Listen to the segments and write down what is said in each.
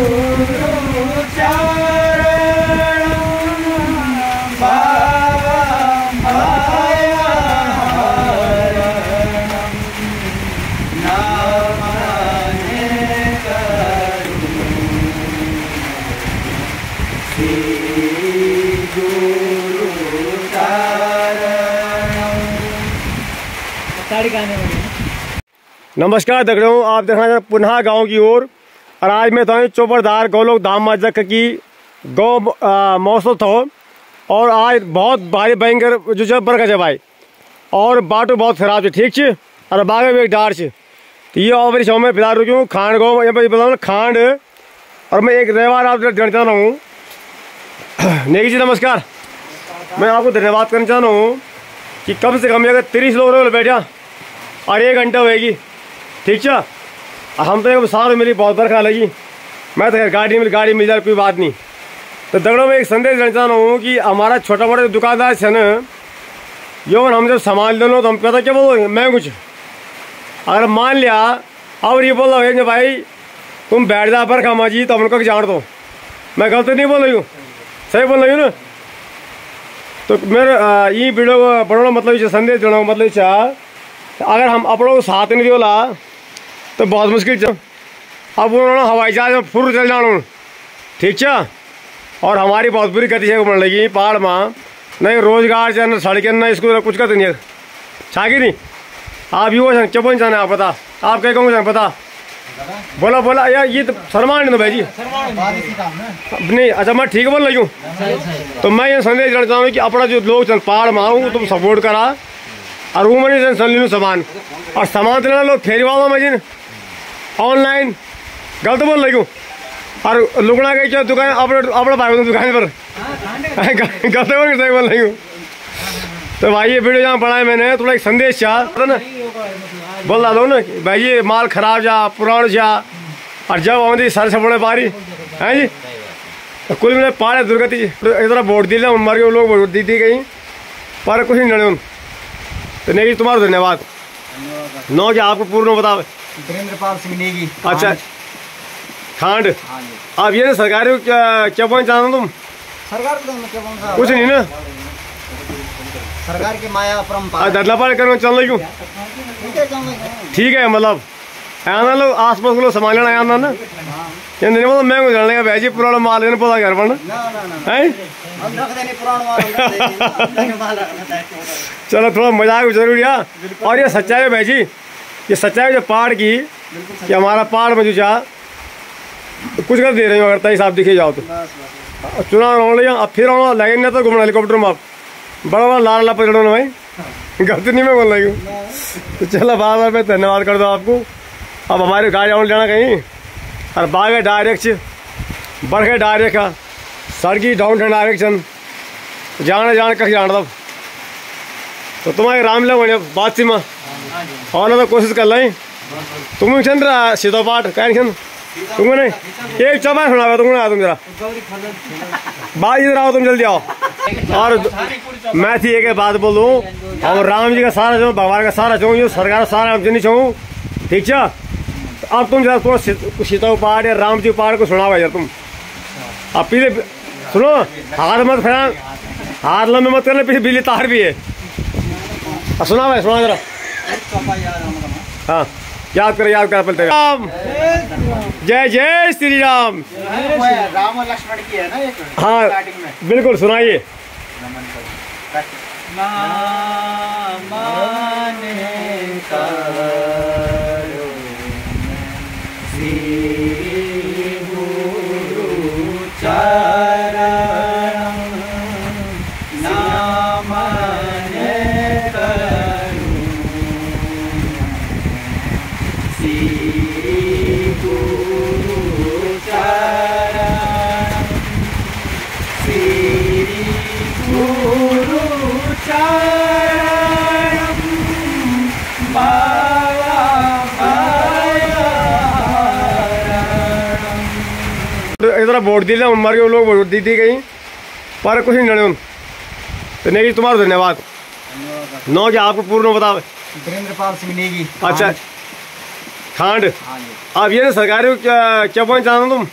नमस्कार दगड़ों, आप देख रहे हैं पुनः गांव की ओर। और आज मैं तो चौबरदार गौलोक धाम मस्जिद की गौ मौसम था। और आज बहुत भारी भयंकर जो बरखा है भाई, और बाटो बहुत खराब है, ठीक है। और बागे में एक डार है, तो ये और छो मैं फिलहाल रुकी हूँ खांड गाँव, ये बताऊँ खांड। और मैं एक व्यवहार आप जानना चाह रहा हूँ। नेगी जी नमस्कार, मैं आपको धन्यवाद करना चाह रहा हूँ कि कम से कम अगर 30 लोग बैठा और 1 घंटा होएगी, ठीक है। हम तो साथ मिली, बहुत बरखा लगी, मैं तो गाड़ी मिल जाए कोई बात नहीं। तो दगड़ों में एक संदेश देना चाह रहा हूँ कि हमारा छोटा मोटा दुकानदार है ना, यो हम जब सामान ले लो तो हम पता क्या बोलो मैं कुछ, अगर मान लिया और ये बोल रहा है भाई तुम बैठ जा बरखा माजी, तो हमको जान दो। मैं गलत नहीं बोल रही हूँ, सही बोल रही हूँ ना। तो मेरा ये वीडियो को बढ़ाना मतलब संदेश देना मतलब चाह, अगर हम अपनों को साथ नहीं दिला तो बहुत मुश्किल चल। अब उन्होंने हवाई जहाज में फुर चल जाना, ठीक है। और हमारी बहुत बुरी गति से बन लगी पहाड़ में, नहीं रोजगार चाहे न सड़कें न स्कूल कुछ करते नहीं छागी नहीं। आप यो चपन जाना आप पता, आप कहीं कहूँ पता बोला बोला यार, ये तो शर्मा नहीं भाई जी नहीं। अच्छा मैं ठीक बोल रही हूँ। तो मैं ये संदेश देना चाहूँ कि अपना जो लोग पहाड़ में आऊँ तुम सपोर्ट करा, और वो मैंने सुन ली सामान, और सामान लेना लोग फेरी वाला मजीन ऑनलाइन गलत बोल रही हूँ। और लुकना गई क्या दुकान अपना भाई दुकान पर गलत बोल सही बोल रही हूँ। तो भाई ये वीडियो जहाँ बनाया मैंने थोड़ा एक संदेश चाह ना बोल रहा ना कि भाई ये माल खराब जा पुरान जा, और जब आती सर से बड़े पारी है जी। तो कुल मैंने पहाड़ दुर्गति इतना वोट दी मर गए लोग, वोट दी गई पर कुछ नहीं लड़े। तो नहीं तुम्हारा धन्यवाद नो क्या आपको पूर्ण बता वीरेंद्रपाल सिंह नेगी। अच्छा खांड, आप ये ना सरकारी क्या बोलना चाहते तुम? सरकार को कुछ नहीं ना, सरकार की माया परम्परा ददलापाल करना चल रही हूँ, ठीक है। मतलब आना लोग आस पास लोग संभाल लेना आना ना, ये नहीं मतलब मैं कुछ जानने का भाई जी पुराना माल लेने पता घर पर चलो थोड़ा मजाक जरूरी है। और ये सच्चाई है भाई जी, ये सच्चाई जो पहाड़ की कि हमारा पहाड़ में जो चाह कुछ कर दे रहे हो, अगर तय साहब दिखे जाओ तो चुनाव होने अब फिर आना लगेंगे तो घूमना हेलीकॉप्टर में आप बड़ा बड़ा लाल ला पकड़ो ना भाई, गलती नहीं मैं बोल रही हूँ। तो चलो बार बार मैं धन्यवाद कर दो आपको। अब हमारे गाड़ी आने जाना कहीं, और बागे डायरेक्ट बरखे डायरेक्ट है सड़की डाउन डायरेक्शन जाने कहीं जाना तब। तो तुम्हारे राम लोग बात सी में और ना तो कोशिश कर लाई तुम छन रहा सीधा पाठ कहीं तुमको नहीं एक चौपाई सुना तुमको ना तुम जरा बात इधर आओ, तुम जल्दी आओ। और मैं थी एक बात बोलूँ, हम राम जी का सारा चाहूँ, भगवान का सारा चाहूँ, ये सरकार सारा नहीं चाहूँ, ठीक है। अब तुम जरा थोड़ा सीता पहाड़ या राम जी पहाड़ को सुना यार तुम। अब पीछे सुनो, हाथ मत फैला, हाथ लंबे मत करना, पीछे बिजली तार भी है। सुना भाई सुना जरा। हाँ याद कर पहले राम जय जय श्री राम। राम और लक्ष्मण की है ना एक। हाँ बिल्कुल सुनाइए। इतना वोट दी मर गए लोग, वोट दी गई पर कुछ नहीं लड़े। तो नहीं तुम्हारा धन्यवाद नो क्या आपको पूर्ण बता वीरेंद्रपाल सिंह नेगी। अच्छा खांड, आप ये ना सरकारी क्या बोलना चाहते तुम?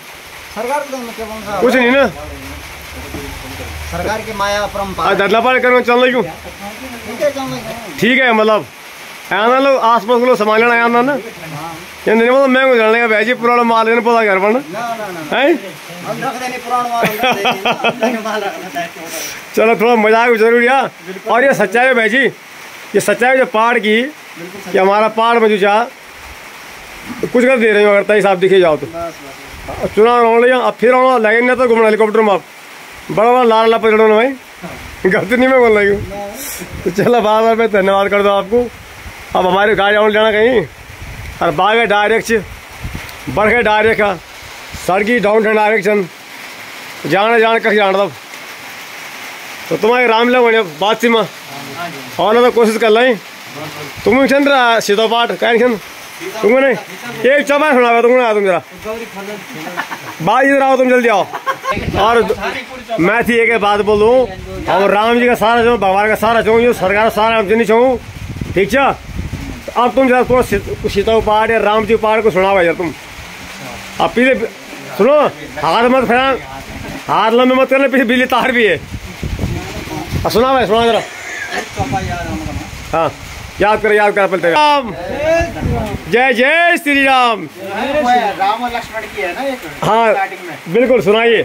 सरकार को क्या बोल रहा कुछ नहीं ना सरकार की माया परम्पार धरना पाड़ कर चल रही हूँ ठीक है चल रही ठीक है मतलब आना लोग आस पास लोग संभाल लेना आना ना ये नहीं मतलब मैं गुजरने का भैजी पुराना माल लेने पता घर पर ना है हम रख देने पुराना माल रख देने माल रखना चलो थोड़ा मजाक जरूरी है और ये सच्चाई है भैजी ये सच्चाई जो पहाड़ की कि हमारा पहाड़ में जो चाह कुछ कर दे रहे हो अगर तय साहब दिखे जाओ तो चुनाव रोड लिया अब फिर आना लगे ना तो घूमना हेलीकॉप्टर में आप बड़ा बड़ा लाल लाप चढ़ो ना भाई गलती नहीं मैं बोल रही हूँ तो चलो बार बार मैं धन्यवाद कर दो आपको अब हमारे गाड़ी आउट जाना कहीं और बागे डायरेक्ट बढ़ गए डायरेक्ट है सड़की डाउन डायरेक्शन जाने कहीं जाना तब तो तुम्हारे राम लोग बात सी में और ना तो कोशिश कर लाई तुम चंद्र सीधा पाठ कहीं तुमको नहीं एक चौपाई सुना तुमको ना तुम जरा बात इधर आओ तुम जल्दी आओ और मैं थी एक बात बोलूँ हम राम जी का सारा चाहूँ भगवान का सारा चाहूँ जो सरकार सारा हम नहीं चाहूँ ठीक है अब तुम जरा थोड़ा सीता पाठ या राम जी पाठ को सुनाओ यार तुम अब पीछे सुनो हाथ मत फैला हाथ लंबे मत करना पीछे बिजली तार भी है सुना भाई सुना जरा हाँ याद कर पहले राम जय जय श्री राम राम और लक्ष्मण की है ना एक हाँ स्टार्टिंग में बिल्कुल सुनाइए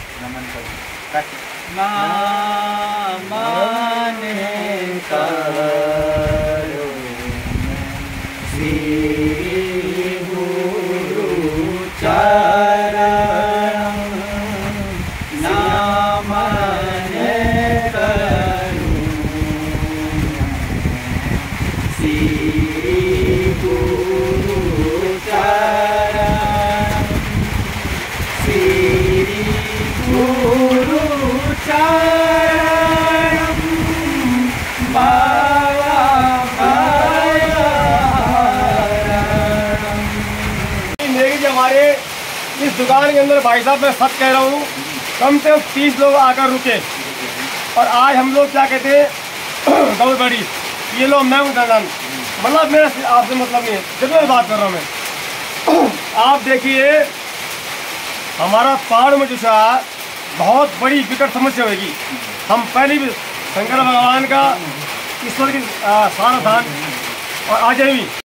हमारे इस दुकान के अंदर भाई साहब मैं सच कह रहा हूँ कम से कम 30 लोग आकर रुके और आज हम लोग क्या कहते हैं बहुत बड़ी ये लोग मैं उदाहरण मतलब मेरा आपसे मतलब नहीं है जितना मैं बात कर रहा हूँ मैं आप देखिए हमारा पहाड़ में जो है बहुत बड़ी विकट समस्या होगी हम पहले भी शंकर भगवान का ईश्वर की सारा दान और आज भी